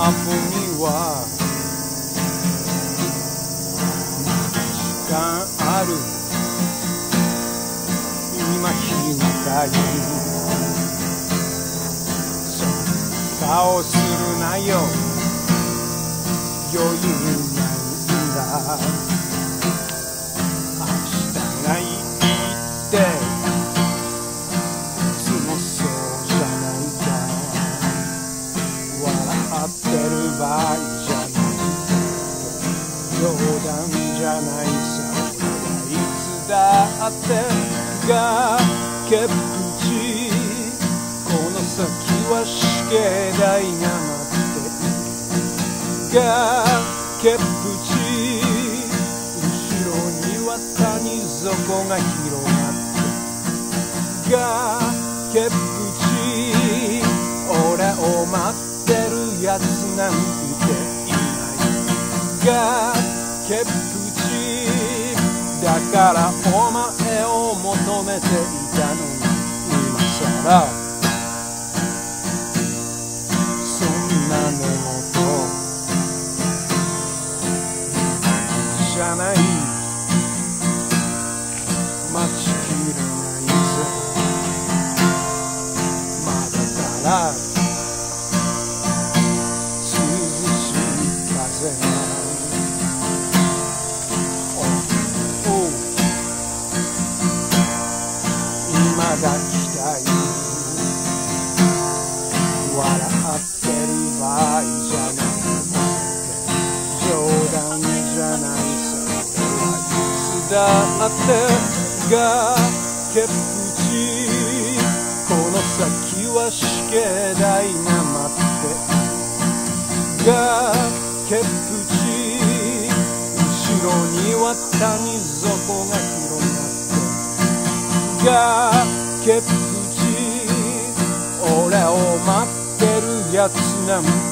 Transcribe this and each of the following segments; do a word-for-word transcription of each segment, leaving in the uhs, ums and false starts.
アポには時間ある、今暇かい、そんな顔するなよ、余裕ないんだ、明日がいいっていつもそうじゃないか、笑ってる場合じゃない、冗談じゃないさ、俺はいつだって崖っぷち、この先は死刑台が待っている、崖っぷち、後ろには谷底が広がっている、崖っぷち、俺を待ってるやつなんていない、崖っぷち、だからお前を求めていたのに、今さらそんな寝言じゃない、待ちきれないぜ、まだから涼しい風が今抱きたい、笑ってる場合じゃない、冗談じゃないさ、俺はいつだって崖っぷち、この先は死刑台が待っている、崖っぷち、後ろには谷底が広がっている、崖っぷち、俺を待ってるやつなんて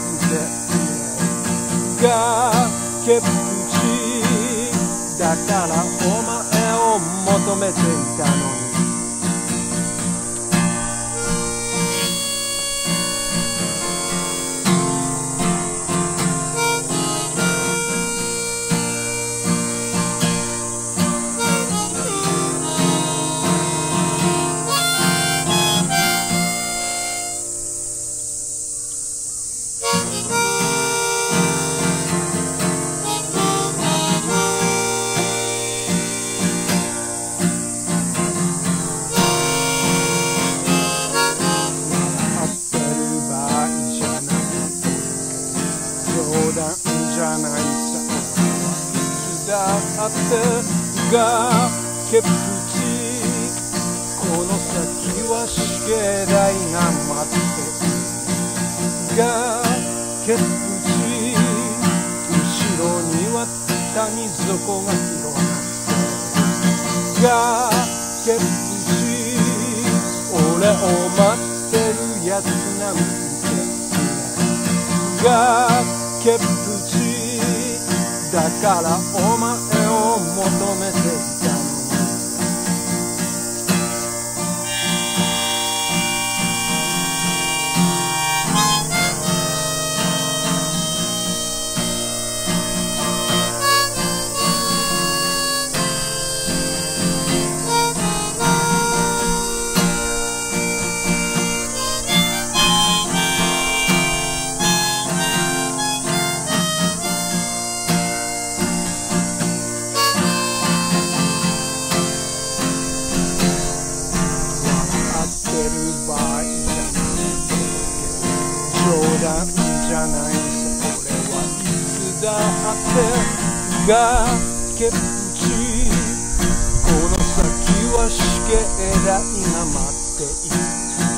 いない、崖っぷち、だからお前を求めていたのに、冗談じゃないさ、いつだって崖っぷち、この先は死刑台が待っている、崖っぷち、後ろには谷底が広がっている、崖っぷち、俺を待ってるやつなんていない、崖っぷち、だからお前を求めていたのに、冗談じゃないさ、俺はいつだって崖っぷち、この先は死刑台が待っている、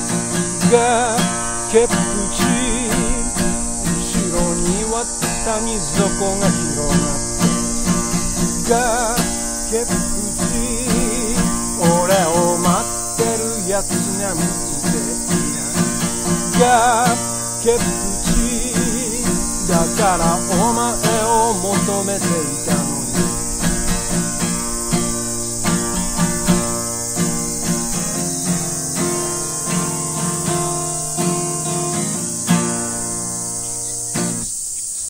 崖っぷち、後ろには谷底が広がっている、崖っぷち、俺を待ってるやつなんていない、崖っぷち、だからお前を求めていた